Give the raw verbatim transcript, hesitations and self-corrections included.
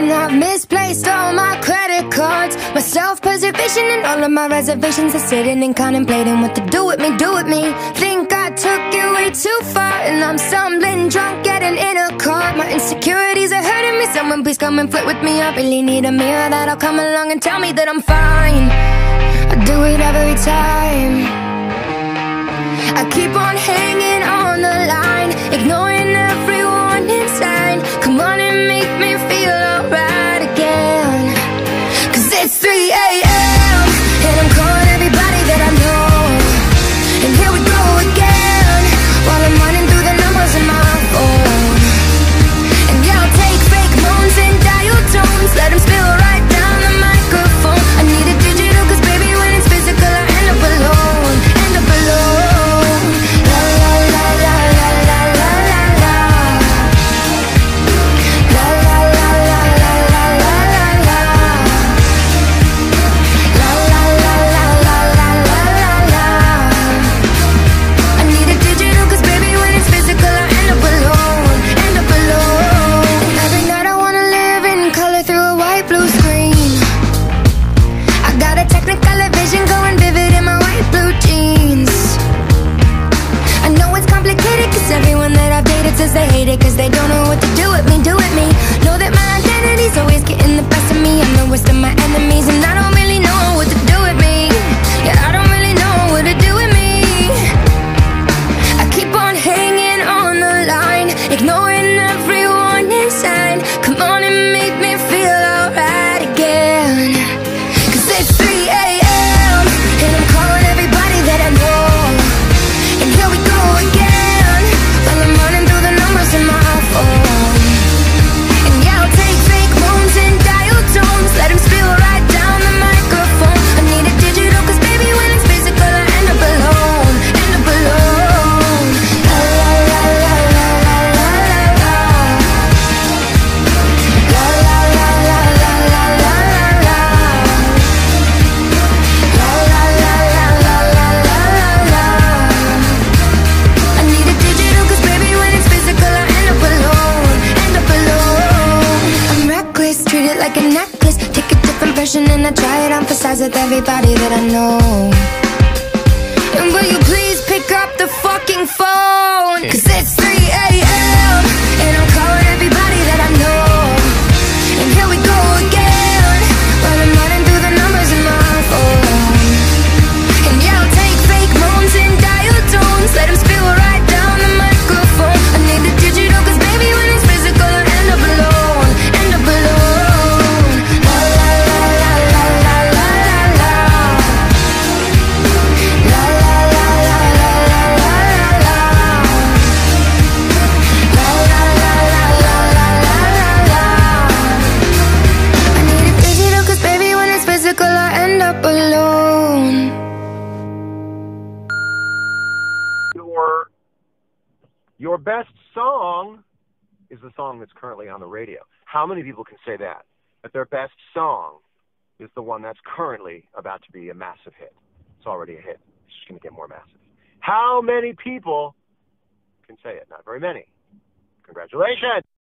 And I've misplaced all my credit cards, my self-preservation and all of my reservations are sitting and contemplating what to do with me, do with me. Think I took it way too far, and I'm stumbling drunk, getting in a car. My insecurities are hurting me, someone please come and flirt with me. I really need a mirror that'll come along and tell me that I'm fine. I do it every time. I keep on hanging on the line, ignoring every warning sign. Come on and make me feel alright again. Cause it's three A M and I'm calling everybody that I know. And here we go again, while I'm running through the numbers in my phone. And yeah, I'll take fake moans and dial tones, let them spill right down the microphone. I need a digital cause baby when it's physical I end up alone, end up alone. Says they hate it cause they don't know what to do with me, do with me. Know that my identity's always getting the best of me. I'm the worst of my enemies and I don't really know what to do with me. Yeah, I don't really know what to do with me. I keep on hanging on the line, ignoring every warning sign. Come on and make me feel alright again. Cause it's three A M and I'm calling everybody that I know. And here we go again, while I'm running through the numbers in my phone. And yeah, I'll take fake moans and dial tones, let them spill right down the microphone. I need a digital cause baby when it's physical I end up alone, end up alone. La la la la la la la la la. La la la la la la la la la. La la la la la la la la la. I need a digital cause baby when it's physical I end up alone, end up alone. I'm reckless, treat it like a necklace. Take a different version and I try it on for size with everybody that I know. And will you please pick up the fucking phone? Cause it's three A M and I'm calling everybody that I know. And here we go again, while I'm running through the numbers in my phone. And yeah, I'll take fake moans and dial tones, let them spill right down the microphone. I need the digital cause baby when it's physical I end up alone, end up alone. La la la la la la la la la. La la la la la la la la la. La la la la la la la la la. I need a digital cause baby when it's physical I end up alone. Your, your best song is the song that's currently on the radio. How many people can say that? That their best song is the one that's currently about to be a massive hit. It's already a hit. It's just going to get more massive. How many people can say it? Not very many. Congratulations.